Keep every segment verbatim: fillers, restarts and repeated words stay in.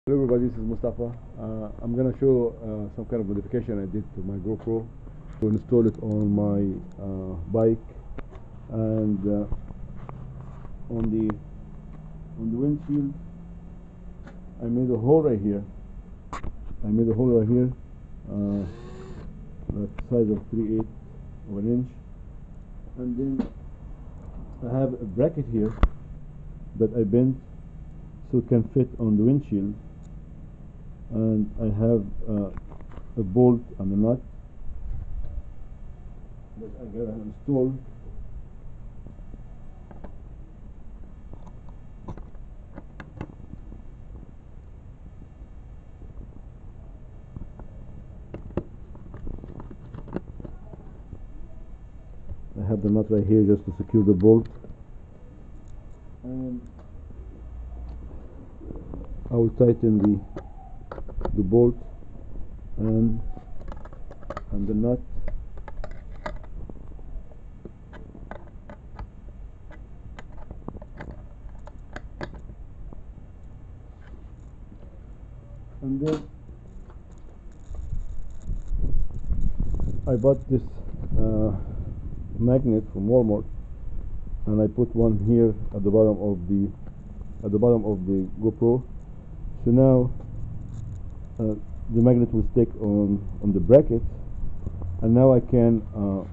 Hello everybody, this is Mustafa. Uh, I'm gonna show uh, some kind of modification I did to my GoPro to install it on my uh, bike, and uh, on the on the windshield I made a hole right here. I made a hole right here, uh, that's the size of three eighths of an inch, and then I have a bracket here that I bent so it can fit on the windshield, and I have uh, a bolt and a nut that I gotta install. I have the nut right here just to secure the bolt, and I will tighten the the bolt and and the nut, and then I bought this uh, magnet from Walmart, and I put one here at the bottom of the at the bottom of the GoPro. So now uh, the magnet will stick on on the bracket, and now I can uh,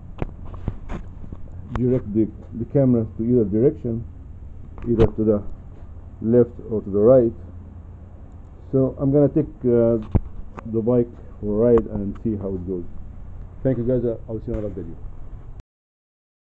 direct the, the camera to either direction, either to the left or to the right. So I'm gonna take uh, the bike for a ride and see how it goes. Thank you guys. I'll see you in another video.